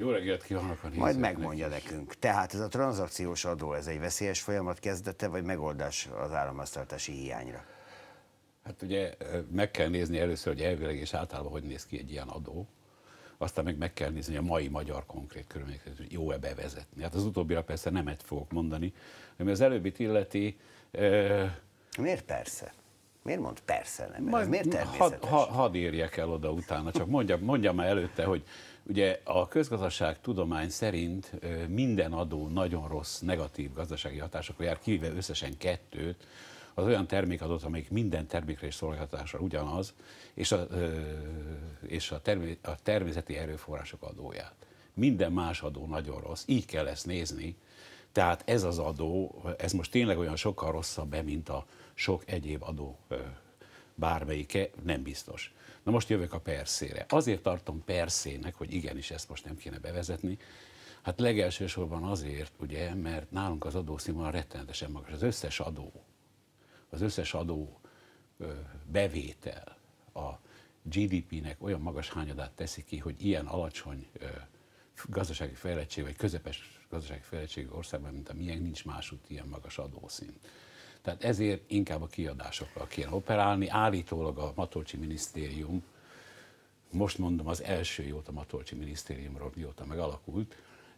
Jó reggelt kívánok a Majd megmondja nekünk. Tehát ez a tranzakciós adó, ez egy veszélyes folyamat kezdete, vagy megoldás az államháztartási hiányra? Hát ugye meg kell nézni először, hogy elvileg és általában hogy néz ki egy ilyen adó. Aztán meg kell nézni, hogy a mai magyar konkrét körülmények között jó-e bevezetni. Hát az utóbbira persze nemet fogok mondani, ami az előbbit illeti. Miért persze? Miért mond persze nem? Ez miért természetes? Hadd érjek el oda utána, csak mondjam már előtte, hogy ugye a közgazdaságtudomány szerint minden adó nagyon rossz, negatív gazdasági hatásokkal jár, kivéve összesen kettőt, az olyan termékadót, amelyik minden termékre és szolgáltatásra ugyanaz, és a természeti erőforrások adóját. Minden más adó nagyon rossz, így kell ezt nézni. Tehát ez az adó, ez most tényleg olyan sokkal rosszabb, mint a sok egyéb adó bármelyike, nem biztos. Na most jövök a perszére. Azért tartom perszének, hogy igenis ezt most nem kéne bevezetni. Hát legelsősorban azért, ugye, mert nálunk az adószínvonal rettenetesen magas. Az összes adó bevétel a GDP-nek olyan magas hányadát teszi ki, hogy ilyen alacsony gazdasági fejlettség, vagy közepes gazdasági fejlettségű országban, mint a miénk, nincs másút ilyen magas adószint. Tehát ezért inkább a kiadásokkal kéne operálni. Állítólag a Matolcsy minisztérium, most mondom az első jót a Matolcsy minisztériumról, mióta megalakult,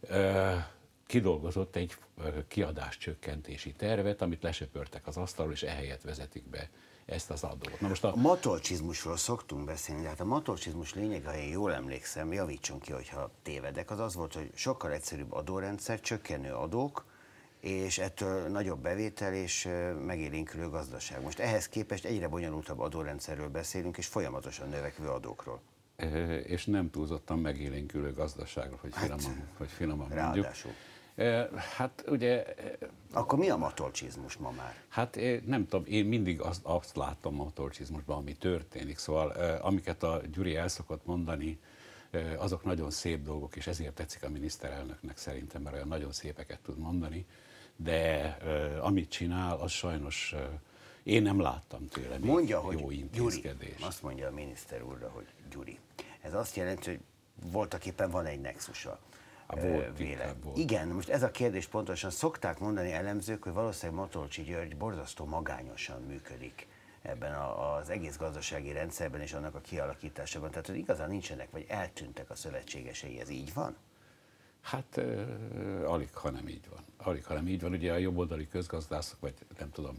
kidolgozott egy kiadáscsökkentési tervet, amit lesöpörtek az asztalról, és ehelyett vezetik be ezt az adót. Na most a matolcsizmusról szoktunk beszélni, de hát a matolcsizmus lényege, ha én jól emlékszem, javítson ki, hogyha tévedek, az volt, hogy sokkal egyszerűbb adórendszer, csökkenő adók, és ettől nagyobb bevétel és megélénkülő gazdaság. Most ehhez képest egyre bonyolultabb adórendszerről beszélünk, és folyamatosan növekvő adókról. És nem túlzottan megélénkülő gazdaságról, hogy finoman mondjuk. Ráadásul. Hát ugye... Akkor mi a matolcsizmus ma már? Hát nem tudom, én mindig azt látom a matolcsizmusban, ami történik. Szóval amiket a Gyuri el szokott mondani, azok nagyon szép dolgok, és ezért tetszik a miniszterelnöknek szerintem, mert olyan nagyon szépeket tud mondani, de amit csinál, az sajnos én nem láttam tőle még jó intézkedés. Gyuri, azt mondja a miniszter úrra, hogy Gyuri. Ez azt jelenti, hogy voltak éppen van egy nexusa. Volt. Igen, most ez a kérdés pontosan. Szokták mondani elemzők, hogy valószínűleg Matolcsy György borzasztó magányosan működik ebben az egész gazdasági rendszerben és annak a kialakításában. Tehát, hogy igazán nincsenek, vagy eltűntek a szövetségesei. Ez így van? Hát alig, ha nem így van. Alig, ha nem így van. Ugye a jobboldali közgazdászok, vagy nem tudom,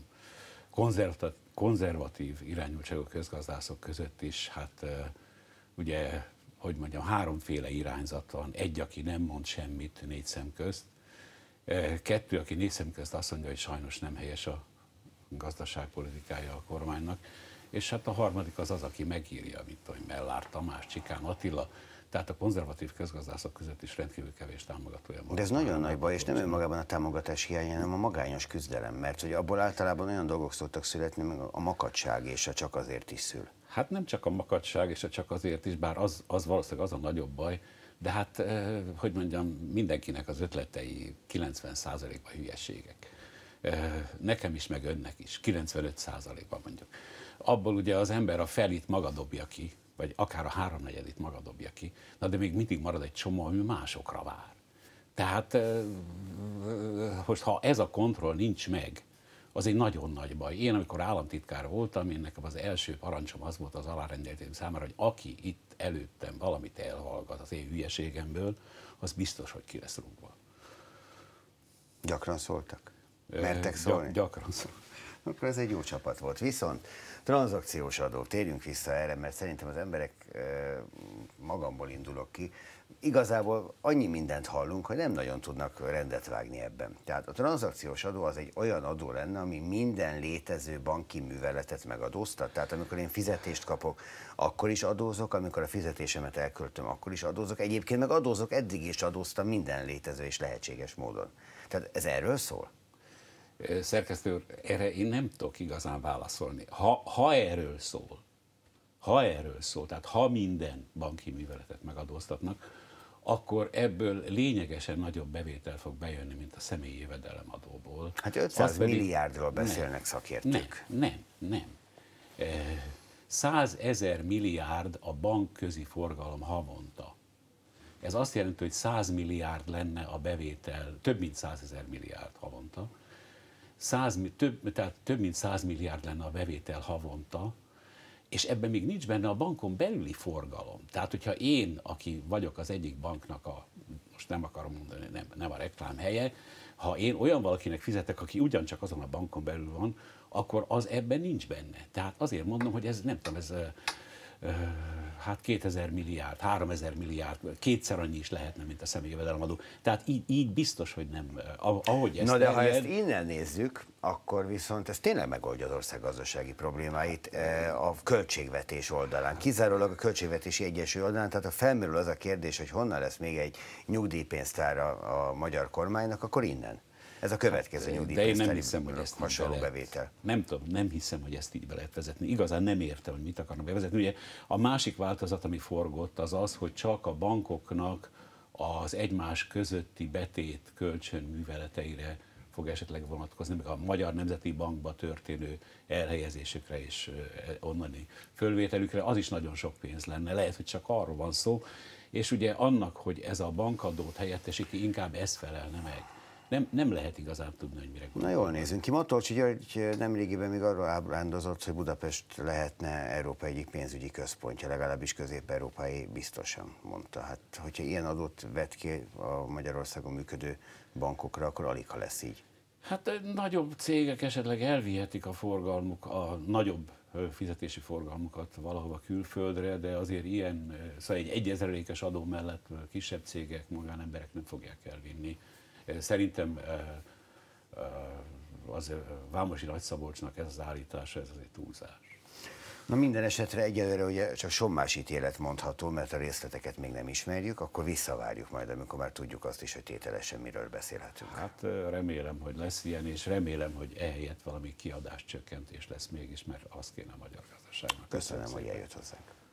konzervatív irányultságú közgazdászok között is, hát ugye, hogy mondjam, háromféle irányzat van. Egy, aki nem mond semmit négy szem közt. Kettő, aki négy szem közt azt mondja, hogy sajnos nem helyes a gazdaságpolitikája a kormánynak. És hát a harmadik az, aki megírja, mint hogy Mellár Tamás, Csikán Attila. Tehát a konzervatív közgazdászok között is rendkívül kevés támogatója van. De ez nagyon nagy baj, és nem önmagában a támogatás hiánya, hanem a magányos küzdelem, mert hogy abból általában olyan dolgok szoktak születni, meg a makadság és a csak azért is szül. Hát nem csak a makadság és a csak azért is, bár az valószínűleg az a nagyobb baj, de hát, hogy mondjam, mindenkinek az ötletei 90%-ban hülyeségek. Nekem is, meg önnek is, 95%-ban mondjuk. Abból ugye az ember a felit maga dobja ki, vagy akár a háromnegyedét maga dobja ki, na de még mindig marad egy csomó, ami másokra vár. Tehát, hogy ha ez a kontroll nincs meg, az egy nagyon nagy baj. Én, amikor államtitkár voltam, én nekem az első parancsom az volt az alárendeltém számára, hogy aki itt előttem valamit elhallgat az én hülyeségemből, az biztos, hogy ki lesz rúgva. Gyakran szóltak? Mertek szólni? Gyakran szóltak. Akkor ez egy jó csapat volt. Viszont tranzakciós adó, térjünk vissza erre, mert szerintem az emberek, magamból indulok ki, igazából annyi mindent hallunk, hogy nem nagyon tudnak rendet vágni ebben. Tehát a tranzakciós adó az egy olyan adó lenne, ami minden létező banki műveletet megadóztat. Tehát amikor én fizetést kapok, akkor is adózok, amikor a fizetésemet elköltöm, akkor is adózok. Egyébként meg adózok, eddig is adóztam minden létező és lehetséges módon. Tehát ez erről szól? Szerkesztő úr, erre én nem tudok igazán válaszolni. Ha erről szól, tehát ha minden banki műveletet megadóztatnak, akkor ebből lényegesen nagyobb bevétel fog bejönni, mint a személyi jövedelemadóból. Hát 500 milliárdról beszélnek szakértők. Nem. 100 000 milliárd a bankközi forgalom havonta. Ez azt jelenti, hogy 100 milliárd lenne a bevétel, több mint 100 000 milliárd havonta, tehát több mint 100 milliárd lenne a bevétel havonta, és ebben még nincs benne a bankon belüli forgalom. Tehát, hogyha én, aki vagyok az egyik banknak most nem akarom mondani, nem a reklám helye, ha én olyan valakinek fizetek, aki ugyancsak azon a bankon belül van, akkor az ebben nincs benne. Tehát azért mondom, hogy ez nem tudom, ez hát 2000 milliárd, 3000 milliárd, kétszer annyi is lehetne, mint a személyi jövedelemadó. Tehát így biztos, hogy nem. Ahogy ezt Na de ha ezt innen nézzük, akkor viszont ez tényleg megoldja az ország gazdasági problémáit a költségvetés oldalán. Kizárólag a költségvetési egyensúly oldalán, tehát ha felmerül az a kérdés, hogy honnan lesz még egy nyugdíjpénztár a magyar kormánynak, akkor innen. Ez a következő nyugdíjpénztári hasonló bevétel. Nem tudom, nem hiszem, hogy ezt így be lehet vezetni. Igazán nem értem, hogy mit akarnak bevezetni. Ugye a másik változat, ami forgott, az az, hogy csak a bankoknak az egymás közötti betét kölcsönműveleteire fog esetleg vonatkozni, meg a Magyar Nemzeti Bankba történő elhelyezésükre és onnani fölvételükre, az is nagyon sok pénz lenne. Lehet, hogy csak arról van szó, és ugye annak, hogy ez a bankadót helyettesíti, inkább ez felelne meg. Nem lehet igazán tudni, hogy mire gondolom. Na jól nézünk ki. Matolcsy György nemrégiben még arról ábrándozott, hogy Budapest lehetne Európa egyik pénzügyi központja, legalábbis közép-európai biztosan mondta. Hát, hogyha ilyen adót vet ki a Magyarországon működő bankokra, akkor alig ha lesz így. Hát nagyobb cégek esetleg elvihetik a forgalmuk, a nagyobb fizetési forgalmukat valahova külföldre, de azért ilyen, szóval egy 1%-es adó mellett kisebb cégek, magánemberek nem fogják elvinni. Szerintem az Vámosi Nagyszabolcsnak ez az állítása, ez azért túlzás. Na minden esetre egyelőre ugye csak sommás ítélet mondható, mert a részleteket még nem ismerjük, akkor visszavárjuk majd, amikor már tudjuk azt is, hogy tételesen miről beszélhetünk. Hát remélem, hogy lesz ilyen, és remélem, hogy ehelyett valami kiadáscsökkentés lesz mégis, mert azt kéne a magyar gazdaságnak. Köszönöm, hogy eljött hozzánk.